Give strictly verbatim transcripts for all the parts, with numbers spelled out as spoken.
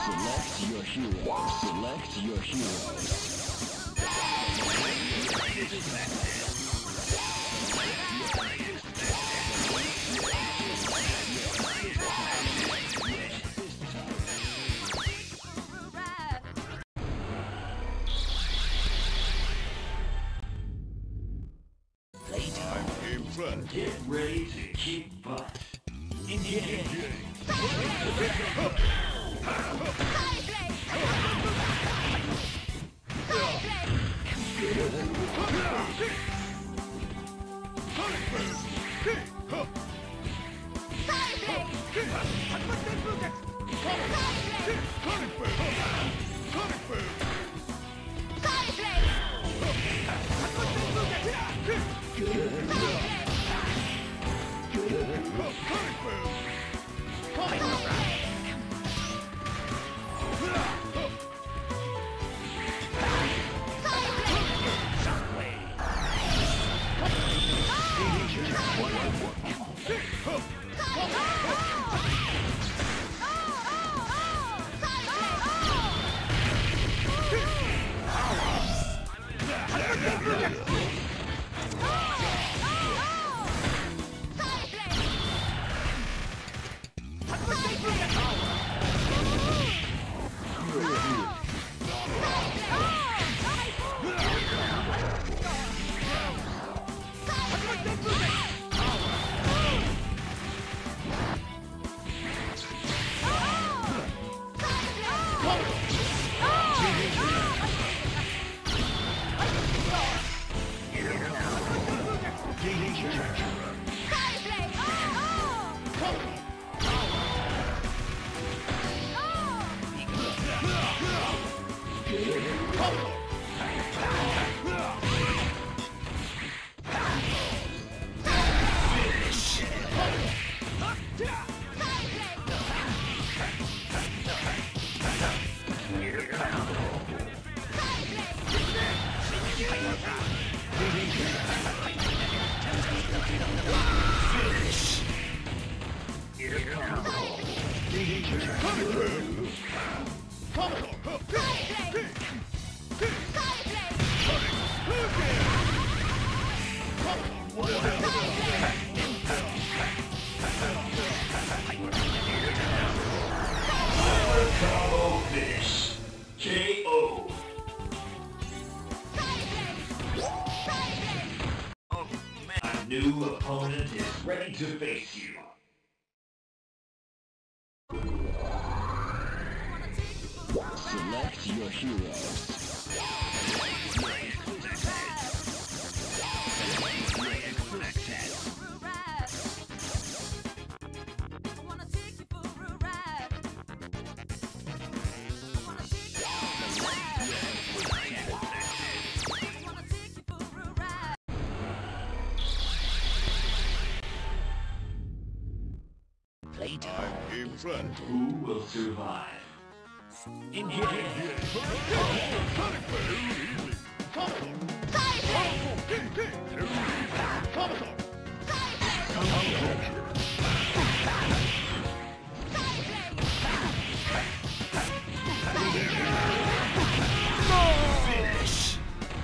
Select your hero. Select your hero. Get ready to kick butt. Engage. Combo finish. K O. Oh, man. A new opponent is ready to face you. Select your hero. Playtime. In front. Who will survive? In here. Finish.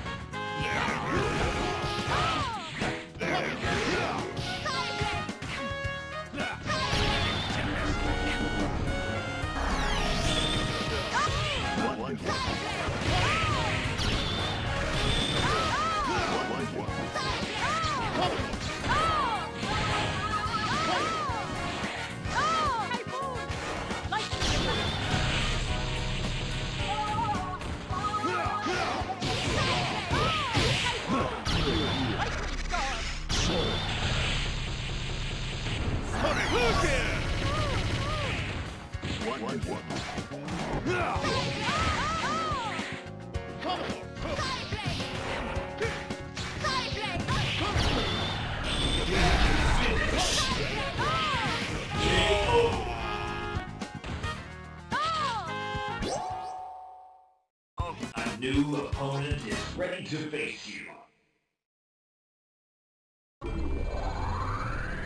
A new opponent is ready to face you.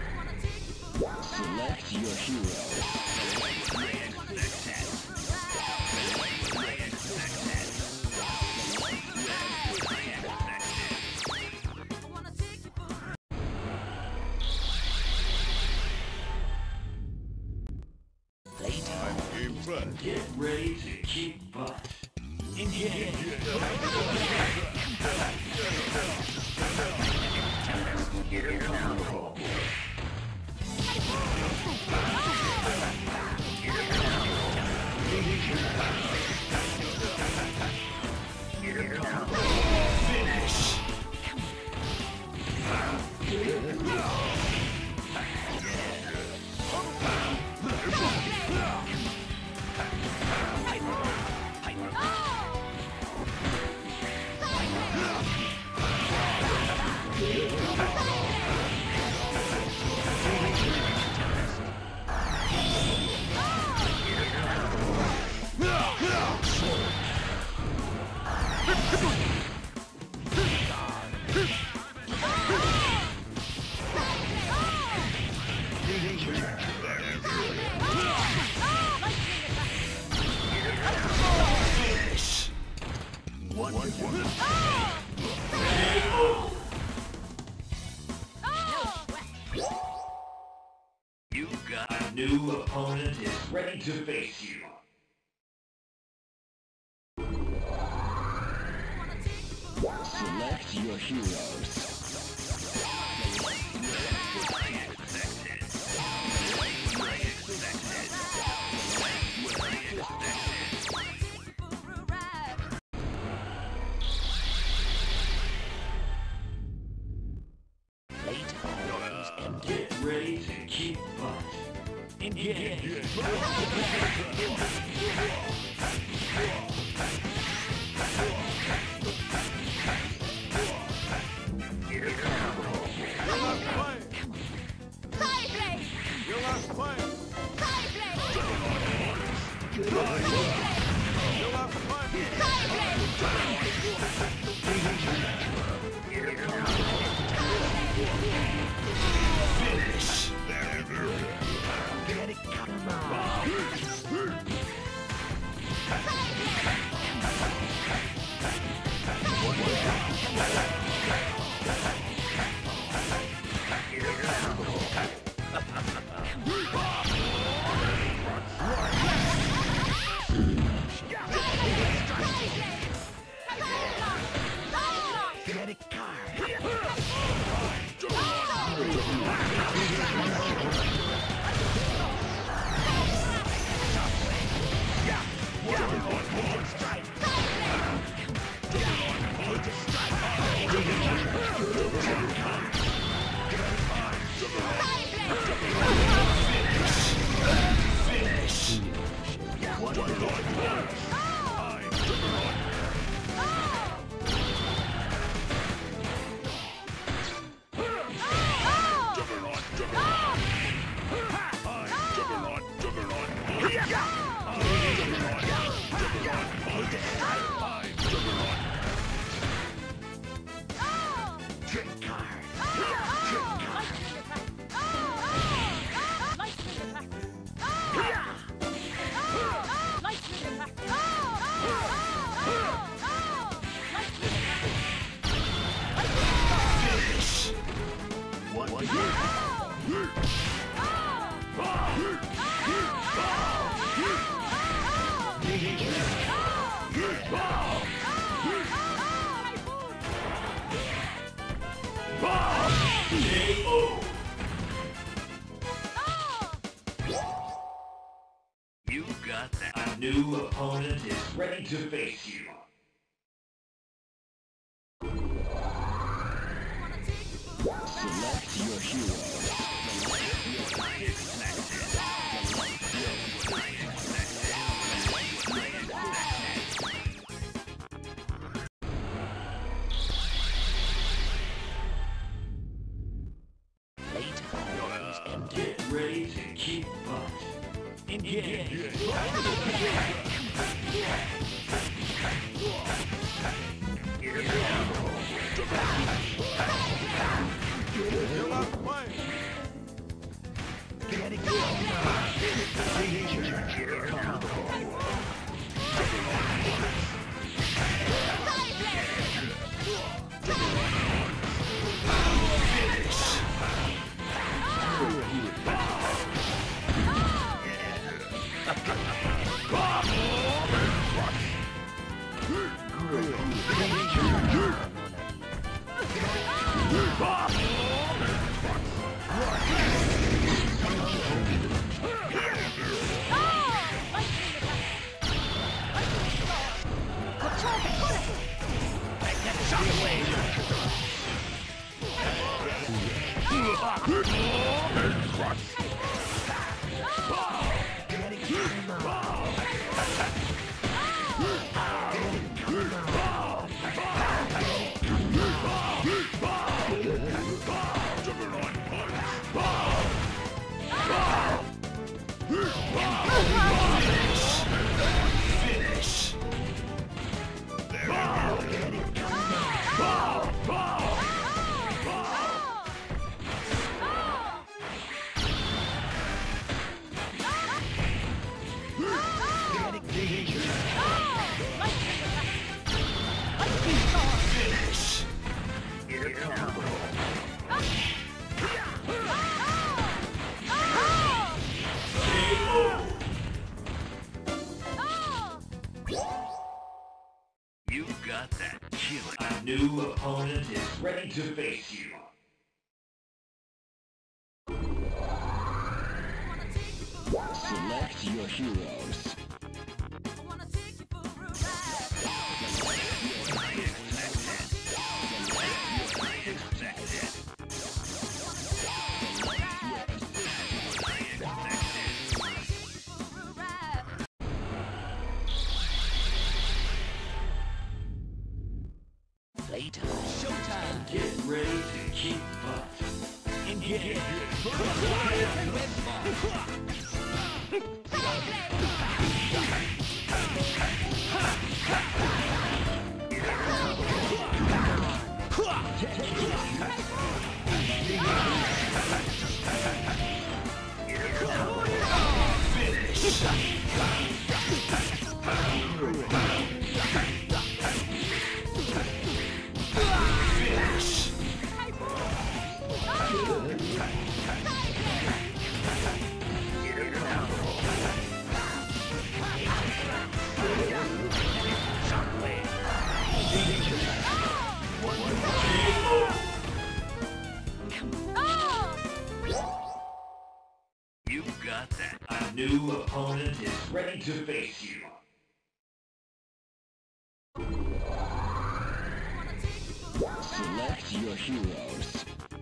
Select your hero. First. Get ready to kick butt. Engage. Finish. One, one, one. You got a new opponent is ready to face you. Select your heroes. Get ready to kick butt. Engage. Your last fight. Your last fight. Finish. Get it, come on. Get it, car. Finish. K O. You got that. A new opponent is ready to face you. Select your heroes. Get ready to kick butt. Engage. Your last fight. Get it, Finish. You got that killing. A new opponent is ready to face you. Select your heroes. Later. Showtime. Get ready to kick butt. Engage. You got that. A new opponent is ready to face you. Select your heroes.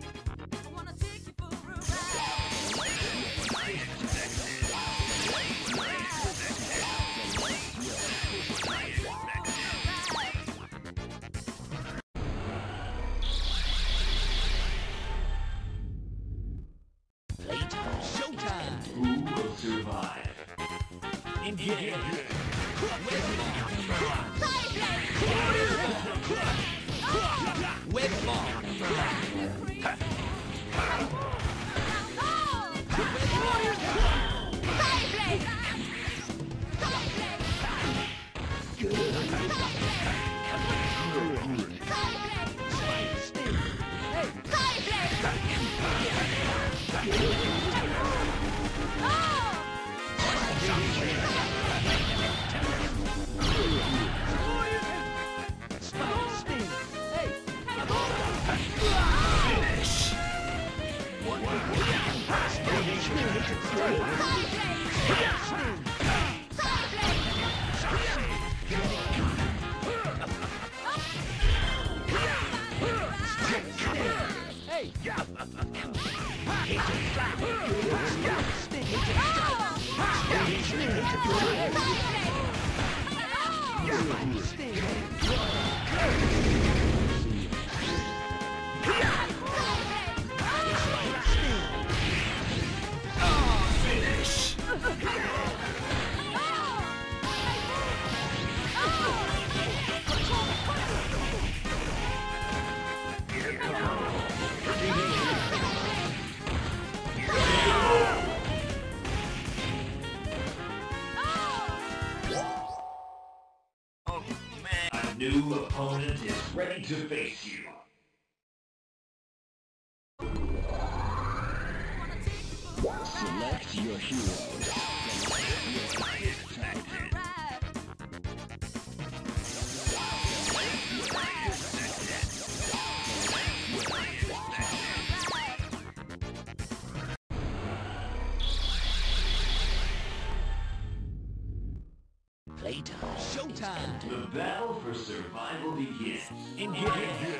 Who will survive? Engage. Web ball. New opponent is ready to face you. Select your heroes. Playtime. Showtime. The battle for survival begins. Engage.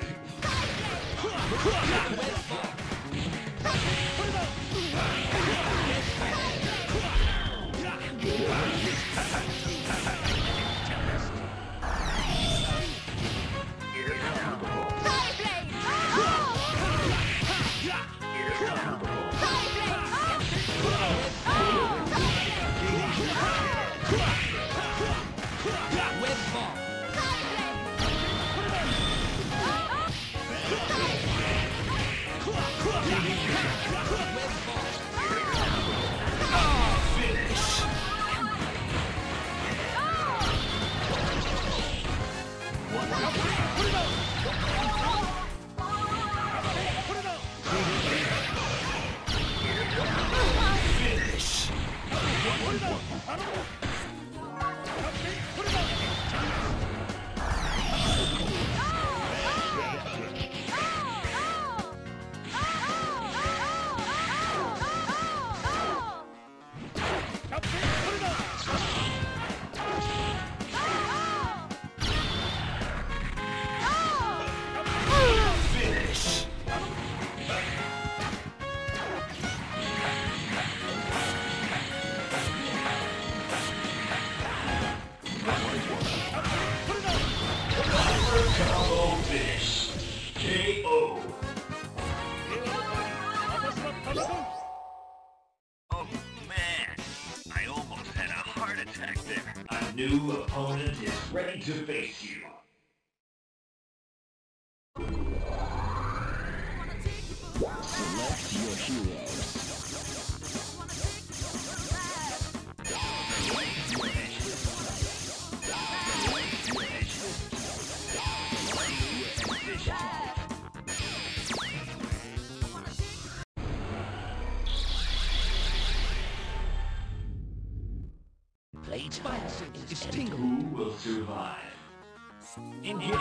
Combo finish. K O. Oh man, I almost had a heart attack there. A new opponent is ready to face you. Select your heroes. Playtime is tingle. Who will survive? Engage.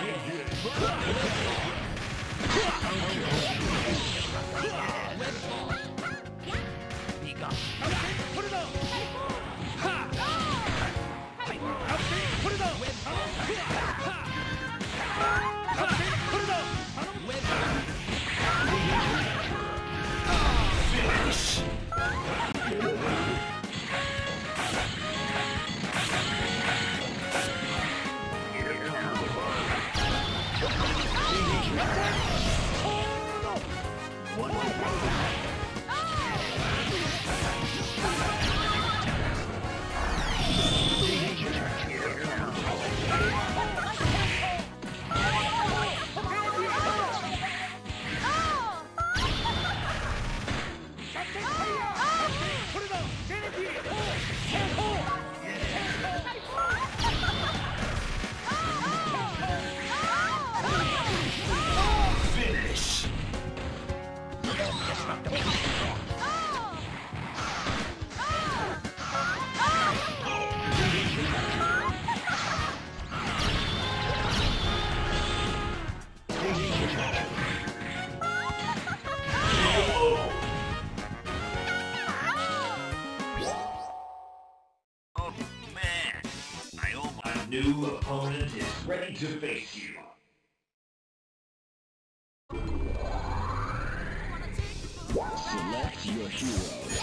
Be gone. Put it up! Ha! Put it up! Ha! Put it up! New opponent is ready to face you. Select your heroes.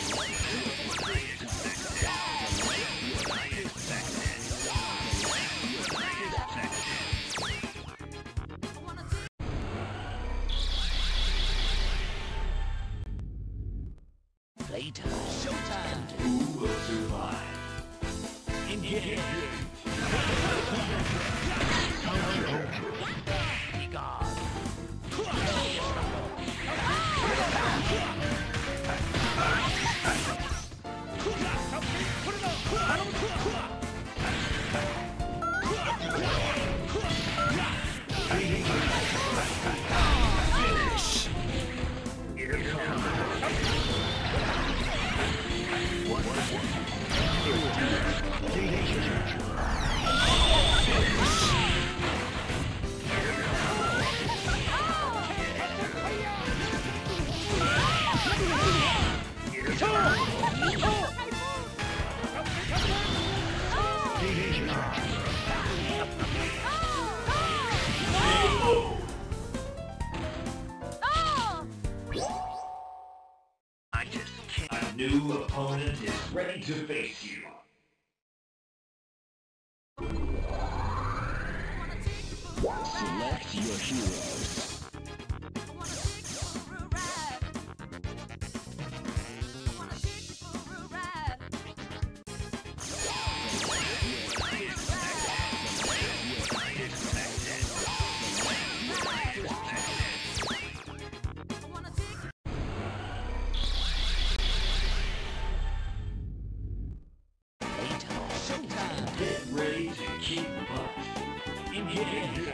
Playtime. Showtime. Who will survive? Engage. Be gone. Finish! new opponent is ready to face you. Select your heroes. Get ready to kick butt. Engage.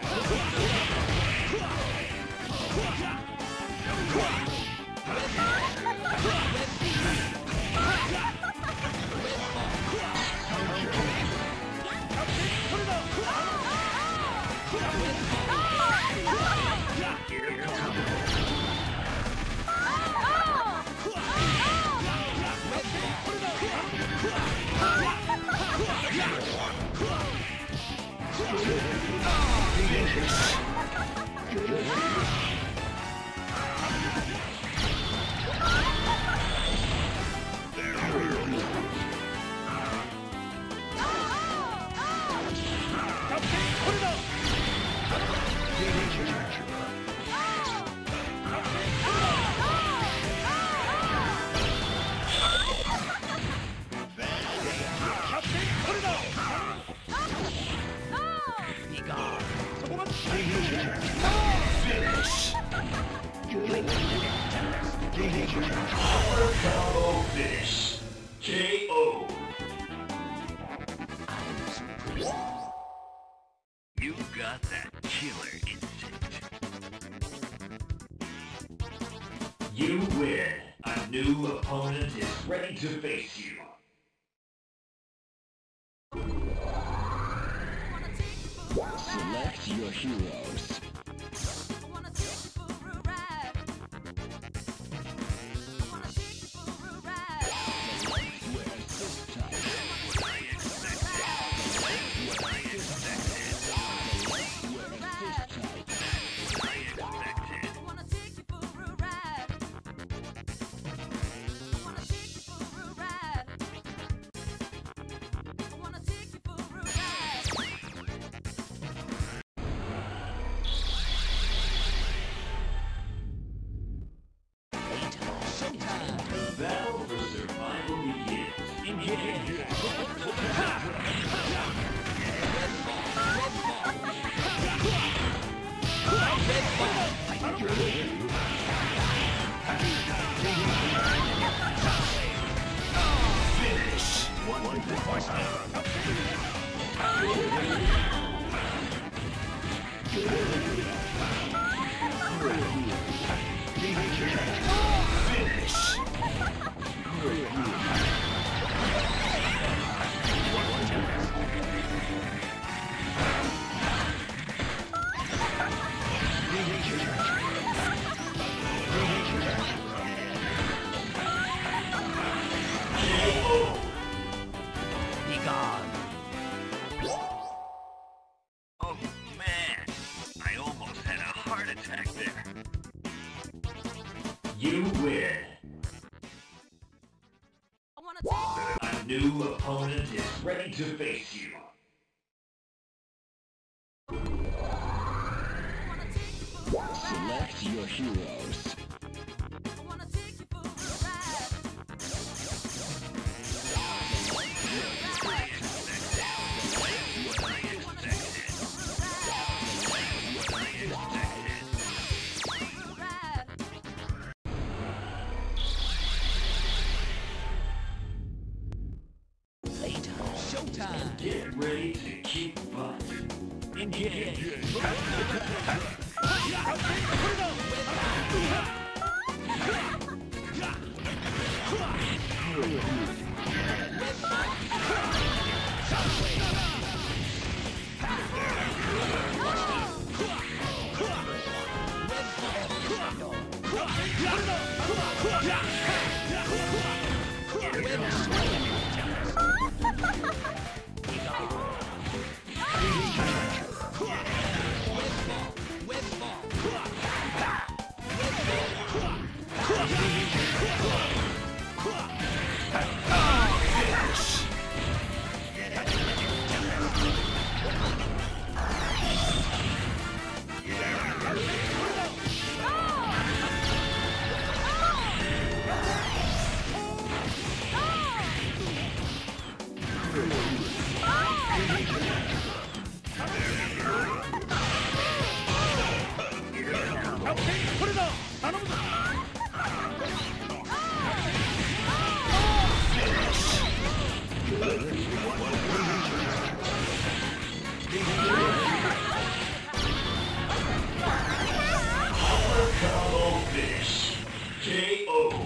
Power combo finish. K O. You got that killer instinct. You win. A new opponent is ready to face you. Select your heroes. The battle for survival begins. Engage. Finish. One voice Finish. Be gone. Oh man, I almost had a heart attack there. You win. A new opponent is ready to face you. Select your heroes. Later. Showtime. Get ready to kick butt. Engage. Okay, put it on!頼むぞ! Combo finish. K O.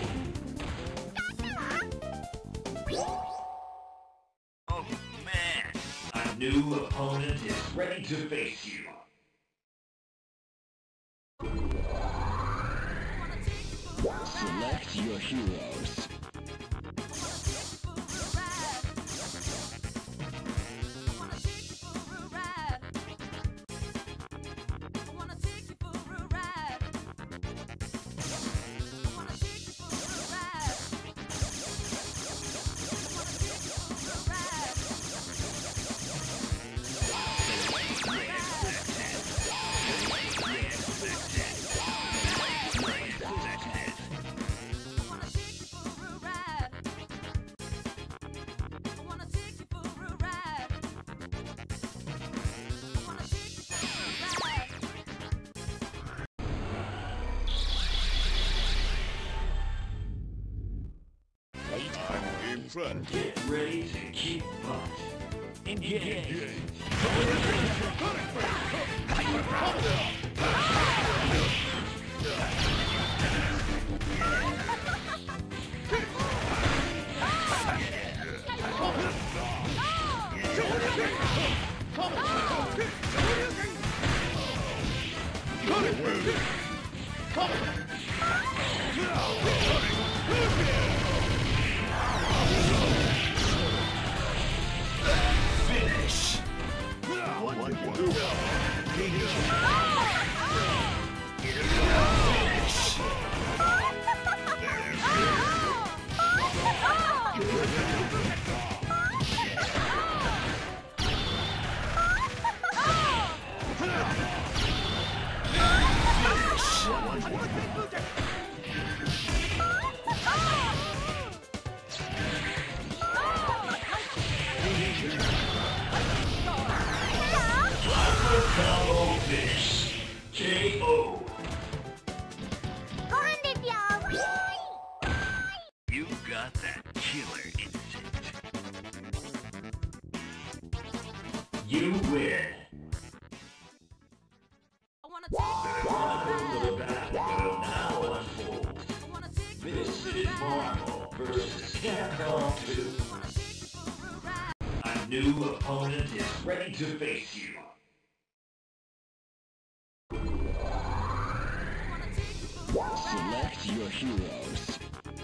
Oh man, a new opponent is ready to face you. Select your heroes. Get ready to keep butt. Engage. Finish. One, one, one. Combo finish. K O. You got that killer instinct. You win. The battle will now unfold. This is Marvel versus Capcom two. A new opponent is ready to face you. Select your heroes.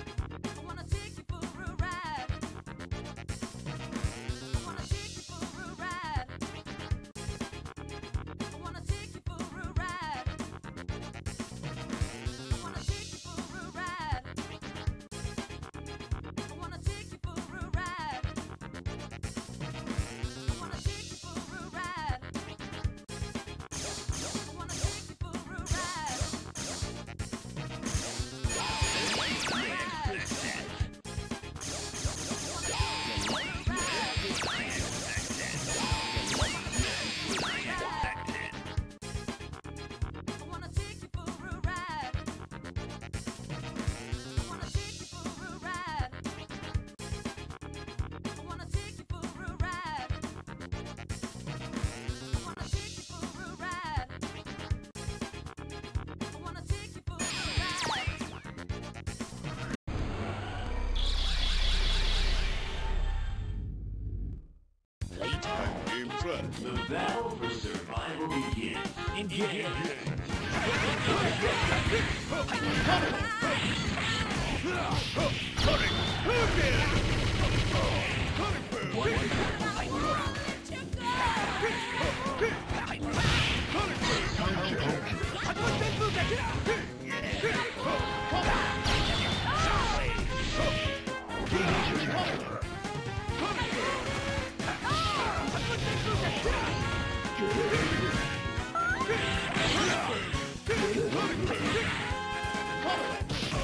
The battle for survival begins. Engage.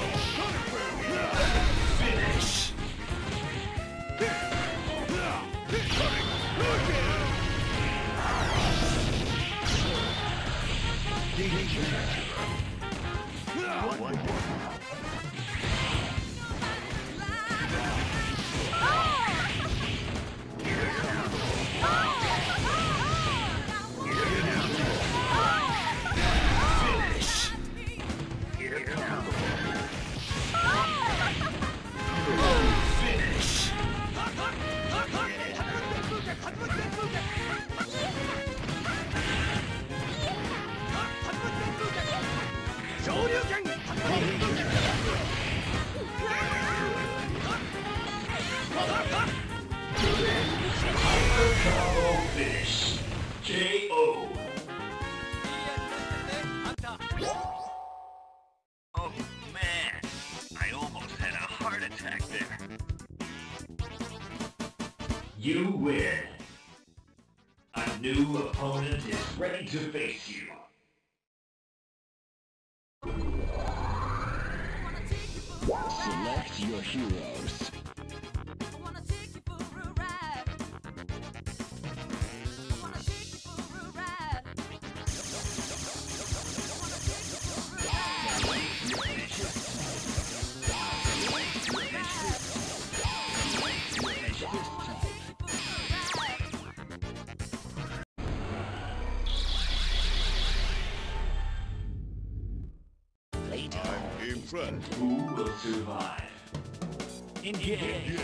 Finish. One, one. Combo finish. K O. Oh man, I almost had a heart attack there. You win. A new opponent is ready to face you. Select your heroes. I'm impressed. Who will survive? Engage.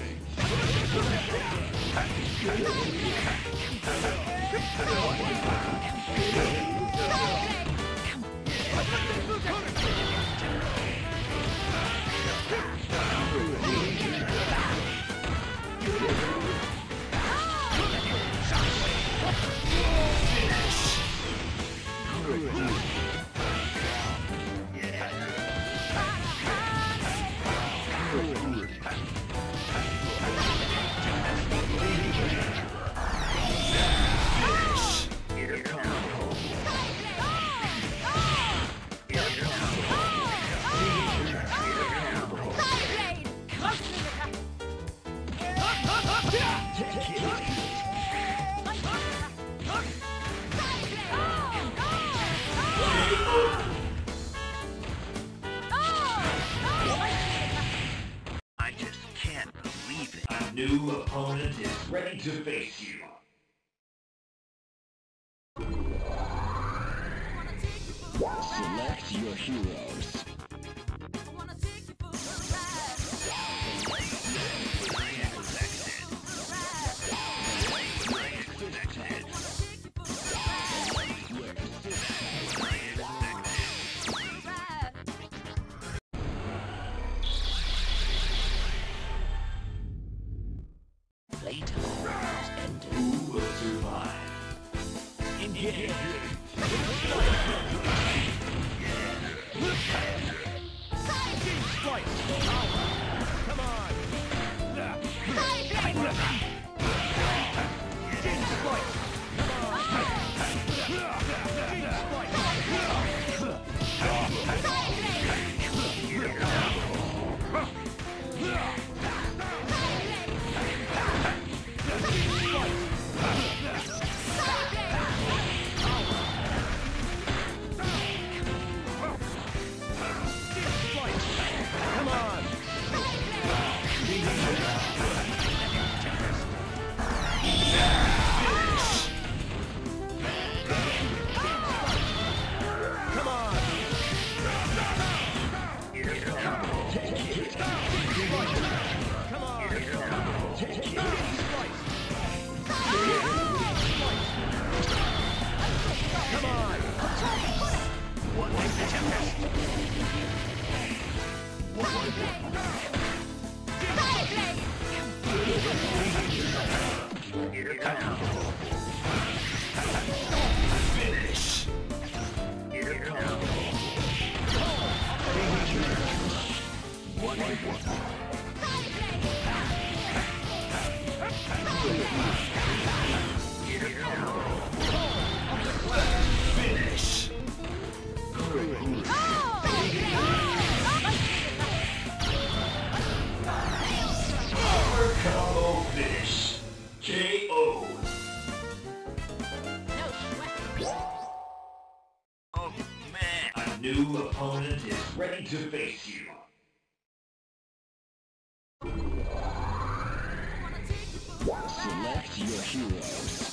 I just can't believe it. A new opponent is ready to face you. Select your heroes. Playtime has ended. Who will survive? Engage. Come on. Come on. Come on. Come on. Come on. One, one. Finish. One, one. Finish. Power combo finish. K O. No sweat. Oh man, a new opponent is ready to face you. Select your heroes.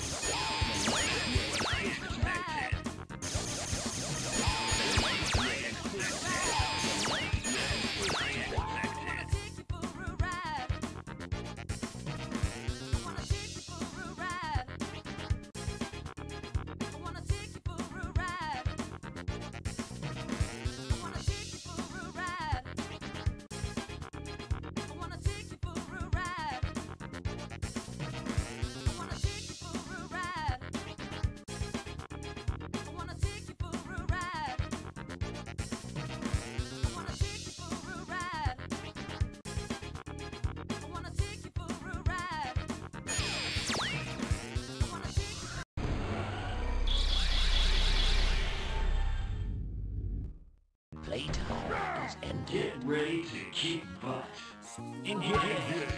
Playtime is ended. Get ready to kick butt. Engage.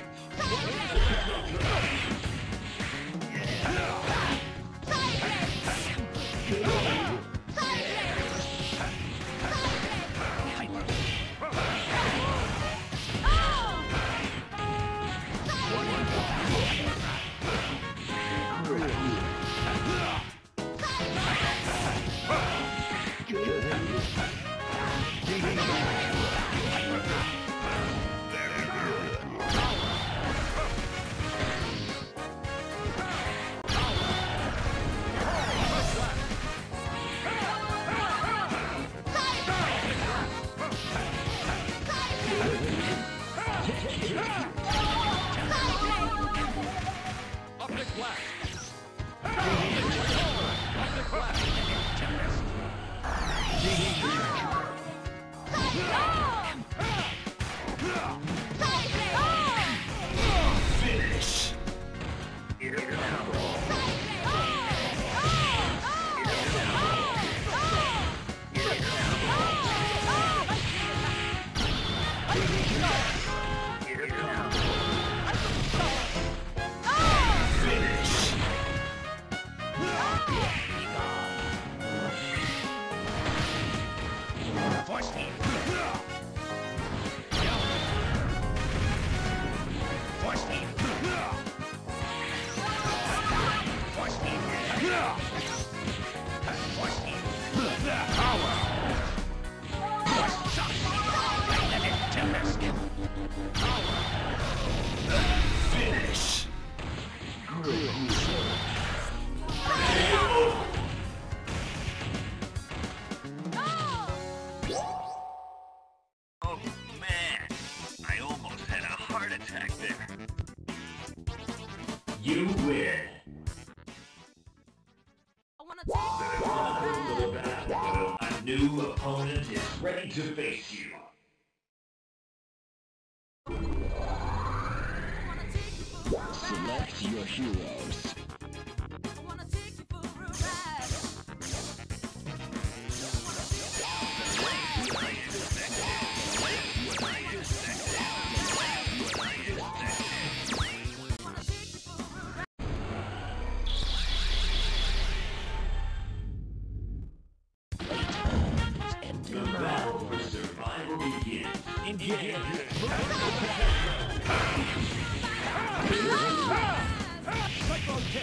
Finish. Finish. Oh man, I almost had a heart attack there. You win. I wanna take A new opponent is ready to face you. Select your heroes. I wanna take you for a ride. The battle for survival begins. Engage. Cyclone kick.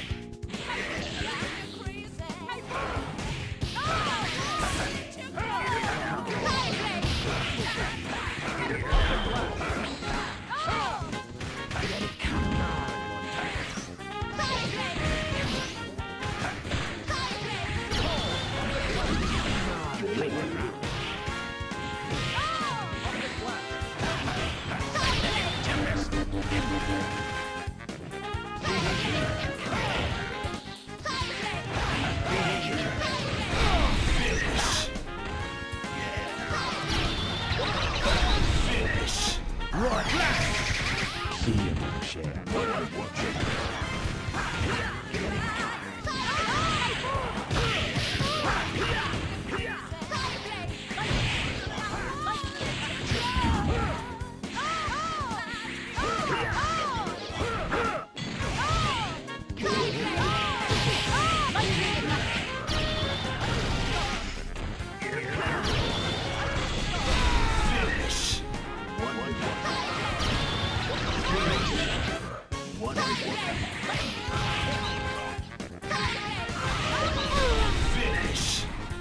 Finish.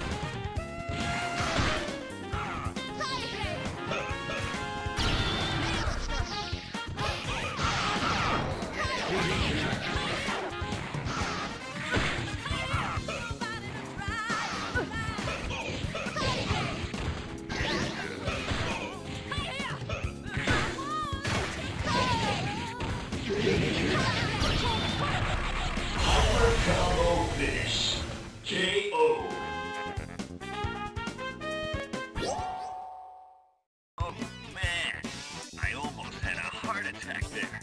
Power combo finish. K O. Oh man, I almost had a heart attack there.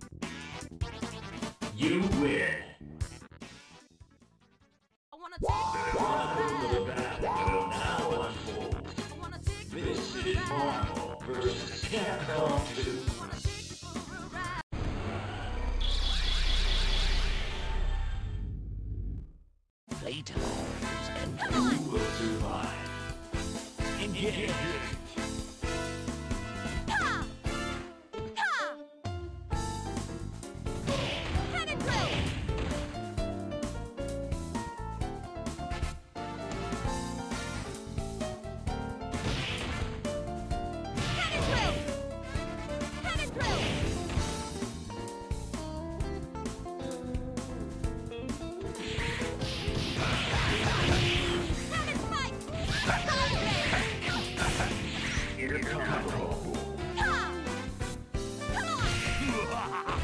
You win. I wanna take The wonderful battle will now unfold. I wanna take you This for a is ride. Marvel versus Capcom two. I wanna take you for a ride. Who will survive? Engage. Ha! Ha! Cannon drill! Cannon drill! Cannon drill! Cannon spike! Here comes Ha! Come on!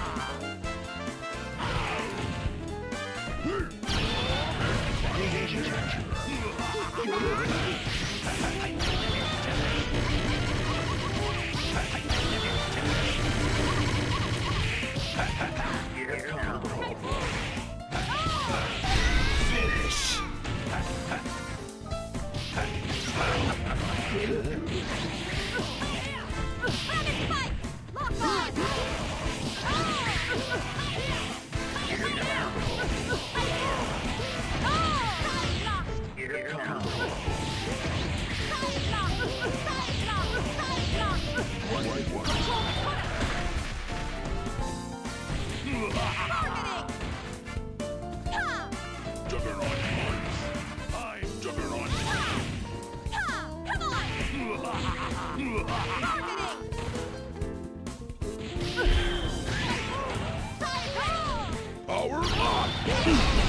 finish. Cannon spike! Lock on! Here comes Juggernaut punch. I'm Juggernaut. Power up!